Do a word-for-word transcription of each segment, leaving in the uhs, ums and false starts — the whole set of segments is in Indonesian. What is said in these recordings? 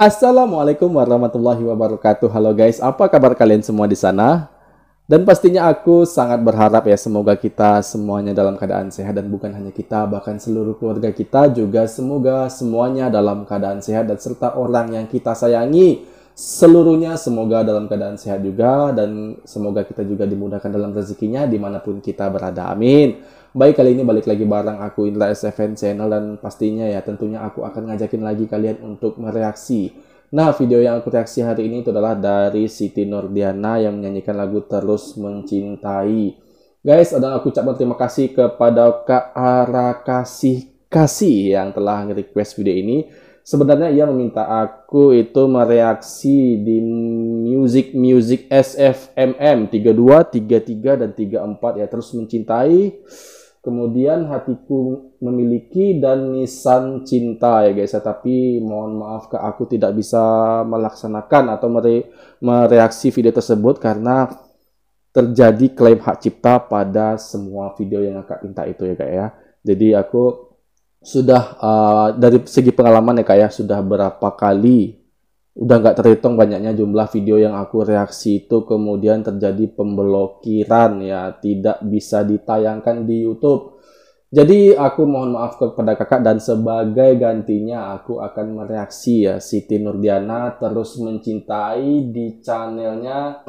Assalamualaikum warahmatullahi wabarakatuh. Halo guys, apa kabar kalian semua di sana? Dan pastinya aku sangat berharap ya semoga kita semuanya dalam keadaan sehat, dan bukan hanya kita, bahkan seluruh keluarga kita juga semoga semuanya dalam keadaan sehat, dan serta orang yang kita sayangi seluruhnya semoga dalam keadaan sehat juga, dan semoga kita juga dimudahkan dalam rezekinya dimanapun kita berada. Amin. Baik, kali ini balik lagi bareng aku Indra S F N Channel, dan pastinya ya tentunya aku akan ngajakin lagi kalian untuk mereaksi. Nah, video yang aku reaksi hari ini itu adalah dari Siti Nurdiana yang menyanyikan lagu Terus Mencintai. Guys, dan aku ucapkan terima kasih kepada Kak Ara Kasih Kasih yang telah nge-request video ini. Sebenarnya ia meminta aku itu mereaksi di Music Music S F M M tiga dua, tiga tiga, dan tiga empat ya. Terus Mencintai, kemudian Hatiku Memiliki, dan Nisan Cinta ya guys ya. Tapi mohon maaf Kak, aku tidak bisa melaksanakan atau mere mereaksi video tersebut karena terjadi klaim hak cipta pada semua video yang Kak minta itu ya Kak ya. Jadi aku sudah uh, dari segi pengalaman ya Kak ya, sudah berapa kali, udah nggak terhitung banyaknya jumlah video yang aku reaksi itu kemudian terjadi pemblokiran ya, tidak bisa ditayangkan di YouTube. Jadi aku mohon maaf kepada kakak, dan sebagai gantinya aku akan mereaksi ya Siti Nurdiana Terus Mencintai di channelnya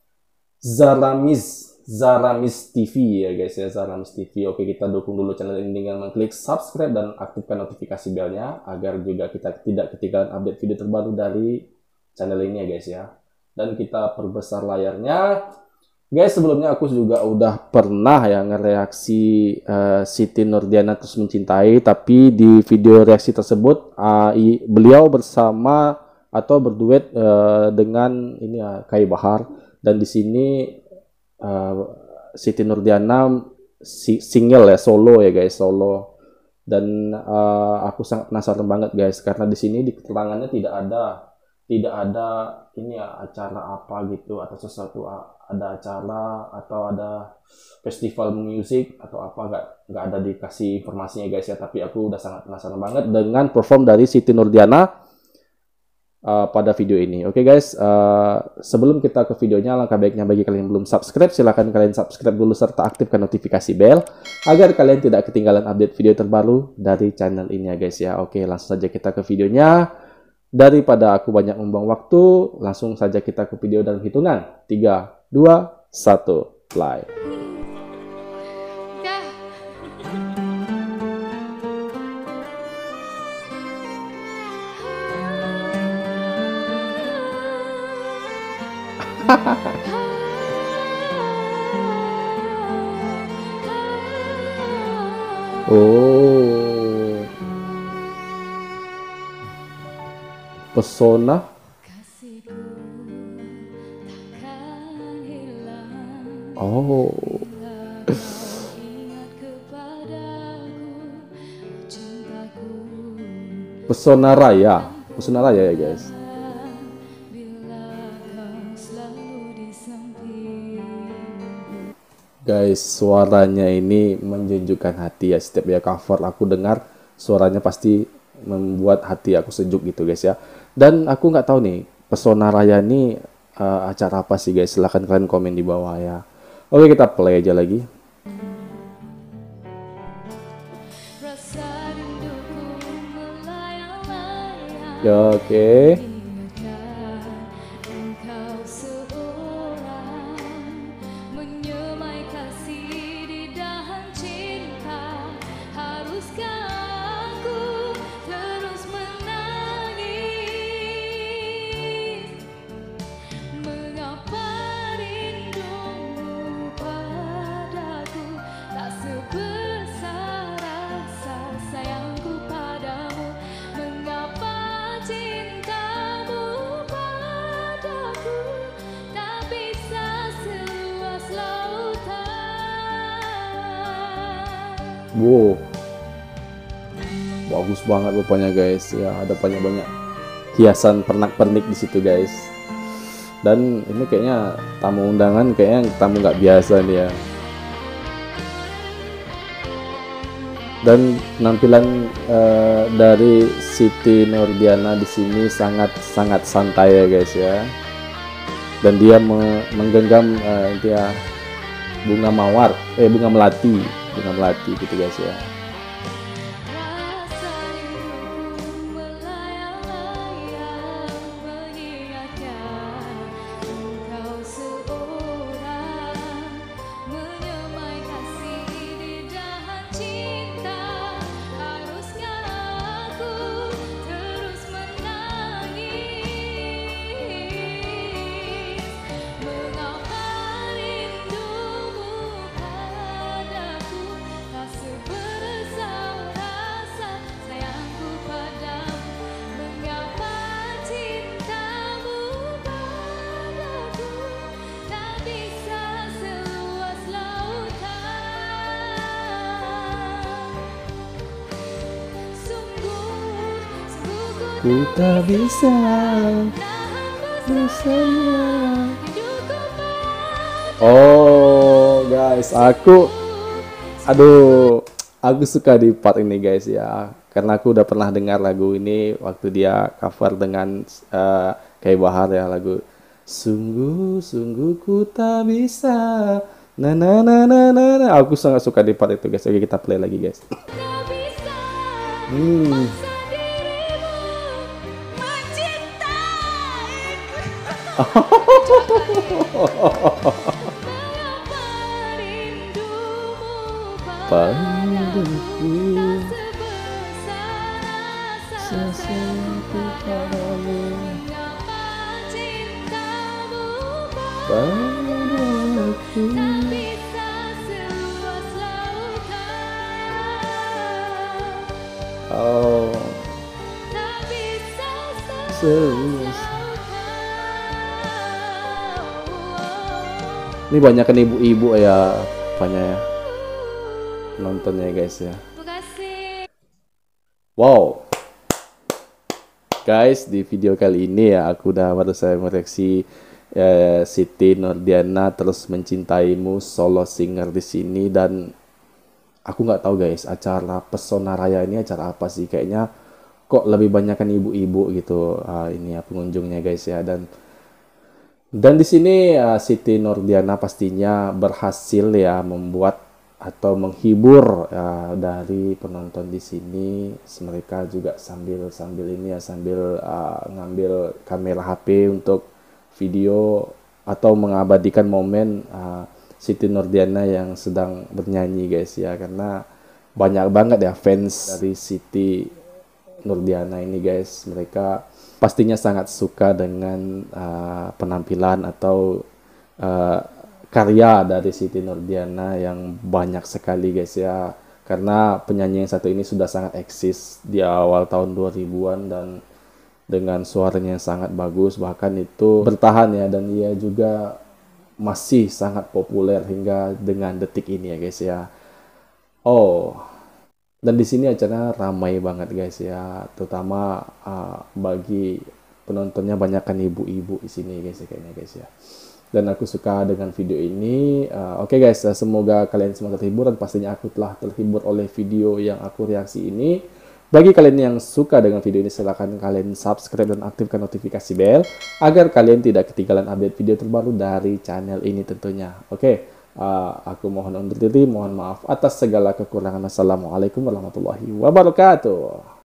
Zaramis Zaramis T V ya guys ya, Zaramis T V. Oke, kita dukung dulu channel ini dengan mengklik subscribe dan aktifkan notifikasi belnya agar juga kita tidak ketinggalan update video terbaru dari channel ini ya guys ya. Dan kita perbesar layarnya. Guys, sebelumnya aku juga udah pernah ya ngereaksi uh, Siti Nurdiana Terus Mencintai, tapi di video reaksi tersebut uh, beliau bersama atau berduet uh, dengan ini ya Kai Bahar, dan di sini Uh, Siti Nurdiana si single ya, solo ya guys, solo. Dan uh, aku sangat penasaran banget guys, karena di sini di keterangannya tidak ada tidak ada ini ya acara apa gitu atau sesuatu, ada acara atau ada festival musik atau apa, nggak nggak ada dikasih informasinya guys ya. Tapi aku udah sangat penasaran banget dengan perform dari Siti Nurdiana Uh, pada video ini. Oke okay guys, uh, sebelum kita ke videonya, langkah baiknya bagi kalian yang belum subscribe, silahkan kalian subscribe dulu serta aktifkan notifikasi bell agar kalian tidak ketinggalan update video terbaru dari channel ini ya guys ya. Oke, okay, langsung saja kita ke videonya. Daripada aku banyak membuang waktu, langsung saja kita ke video dalam hitungan tiga, dua, satu, play. Oh, pesona. Oh, Pesona Raya, Pesona Raya ya guys. Guys, suaranya ini menjunjukkan hati ya. Setiap ya cover aku dengar, suaranya pasti membuat hati aku sejuk gitu guys ya. Dan aku nggak tahu nih, Pesona Raya ini uh, acara apa sih guys? Silahkan kalian komen di bawah ya. Oke, kita play aja lagi. Ya, oke. Okay. Wow, bagus banget rupanya guys ya, ada banyak-banyak hiasan pernak-pernik di situ guys. Dan ini kayaknya tamu undangan, kayaknya tamu nggak biasa nih ya. Dan penampilan uh, dari Siti Nurdiana di sini sangat sangat santai ya guys ya. Dan dia me menggenggam uh, dia bunga mawar, eh bunga melati, bunga melati gitu guys ya. Ku tak bisa bersama. Oh guys, aku aduh aku suka di part ini guys ya, karena aku udah pernah dengar lagu ini waktu dia cover dengan uh, Kay Bahar ya, lagu sungguh sungguh ku tak bisa na na na na na na. Aku sangat suka di part itu guys. Oke, kita play lagi guys. Hmm. Oh, ini banyak kan ibu-ibu ya, banyak ya nontonnya guys ya. Wow, guys, di video kali ini ya aku udah baru saya mereaksi eh, Siti Nurdiana Terus Mencintaimu solo singer di sini, dan aku nggak tahu guys, acara Pesona Raya ini acara apa sih, kayaknya kok lebih banyak kan ibu-ibu gitu uh, ini ya pengunjungnya guys ya. Dan dan di sini uh, Siti Nurdiana pastinya berhasil ya membuat atau menghibur uh, dari penonton di sini. Mereka juga sambil sambil ini ya sambil uh, ngambil kamera H P untuk video atau mengabadikan momen uh, Siti Nurdiana yang sedang bernyanyi guys ya, karena banyak banget ya fans dari Siti Nurdiana ini guys. Mereka pastinya sangat suka dengan uh, penampilan atau uh, karya dari Siti Nurdiana yang banyak sekali guys ya, karena penyanyi yang satu ini sudah sangat eksis di awal tahun dua ribuan dan dengan suaranya yang sangat bagus, bahkan itu bertahan ya, dan ia juga masih sangat populer hingga dengan detik ini ya guys ya. Oh, dan di sini acaranya ramai banget guys ya, terutama uh, bagi penontonnya banyak kan ibu-ibu di sini guys ya, kayaknya guys ya. Dan aku suka dengan video ini. Uh, Oke okay guys, semoga kalian semua terhibur, dan pastinya aku telah terhibur oleh video yang aku reaksi ini. Bagi kalian yang suka dengan video ini, silahkan kalian subscribe dan aktifkan notifikasi bell agar kalian tidak ketinggalan update video terbaru dari channel ini tentunya. Oke, okay. uh, aku mohon undur diri, mohon maaf atas segala kekurangan. Assalamualaikum warahmatullahi wabarakatuh.